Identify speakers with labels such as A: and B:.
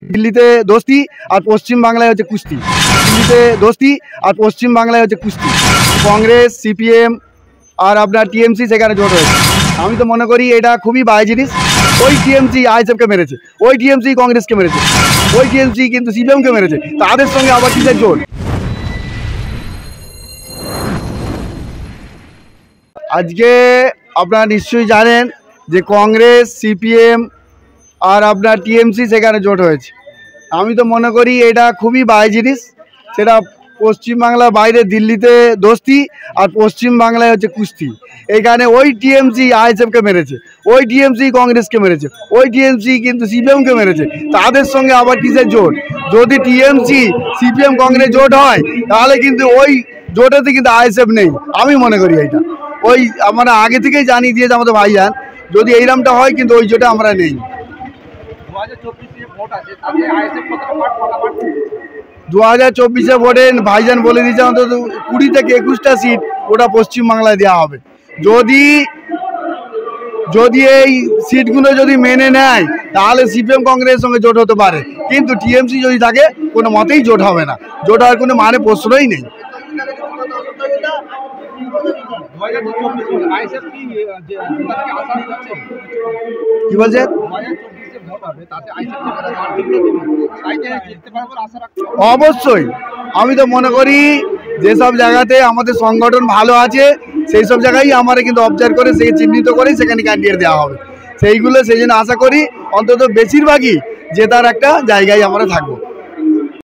A: দিল্লিতে দোস্তি আর পশ্চিম বাংলায় হচ্ছে কুস্তি। দিল্লিতে দোস্তি আর পশ্চিম বাংলায় হচ্ছে কুস্তি। কংগ্রেস, সিপিএম আর আপনার টিএমসি সেখানে জোট হয়েছে। আমি তো মনে করি এটা খুবই বাজে জিনিস। ওই টিএমসি আইএসএফকে মেরেছে, ওই টিএমসি কংগ্রেসকে মেরেছে, ওই টিএমসি কিন্তু সিপিএমকে মেরেছে। তাদের সঙ্গে আবার কিসের জোট? আজকে আপনারা নিশ্চয়ই জানেন যে কংগ্রেস, সিপিএম আর আপনার টিএমসি সেখানে জোট হয়েছে। আমি তো মনে করি এটা খুবই বাজে জিনিস। সেটা পশ্চিমবাংলার বাইরে দিল্লিতে দোস্তি আর পশ্চিম বাংলায় হচ্ছে কুস্তি। এখানে ওই টিএমসি আইএসএফকে মেরেছে, ওই টিএমসি কংগ্রেসকে মেরেছে, ওই টিএমসি কিন্তু সিপিএমকে মেরেছে। তাদের সঙ্গে আবার কিসের জোট? যদি টিএমসি, সিপিএম, কংগ্রেস জোট হয় তাহলে কিন্তু ওই জোটেতে কিন্তু আইএসএফ নেই। আমি মনে করি এইটা ওই আমরা আগে থেকেই জানিয়ে দিয়েছে আমাদের ভাইজান, যদি এইরকমটা হয় কিন্তু ওই জোটে আমরা নেই। 2024 ভোটে ভাইজান বলে দিয়েছে অন্তত 20 থেকে 21টা সিট ওটা পশ্চিমবাংলায় দেওয়া হবে। যদি এই সিটগুলো যদি মেনে নেয় তাহলে সিপিএম কংগ্রেসের সঙ্গে জোট হতে পারে, কিন্তু টিএমসি যদি থাকে কোনো মতেই জোট হবে না। জোট হওয়ার কোনো মানে প্রশ্নই নেই। কি বলছেন? অবশ্যই আমি তো মনে করি যেসব জায়গাতে আমাদের সংগঠন ভালো আছে সেই সব জায়গায় আমরা কিন্তু অবজার্ভ করে সেই চিহ্নিত করে সেখানে ক্যান্ডিডেট দেওয়া হবে। সেইগুলো সেই জন্য আশা করি অন্তত বেশিরভাগই জেতার একটা জায়গায় আমরা থাকবো।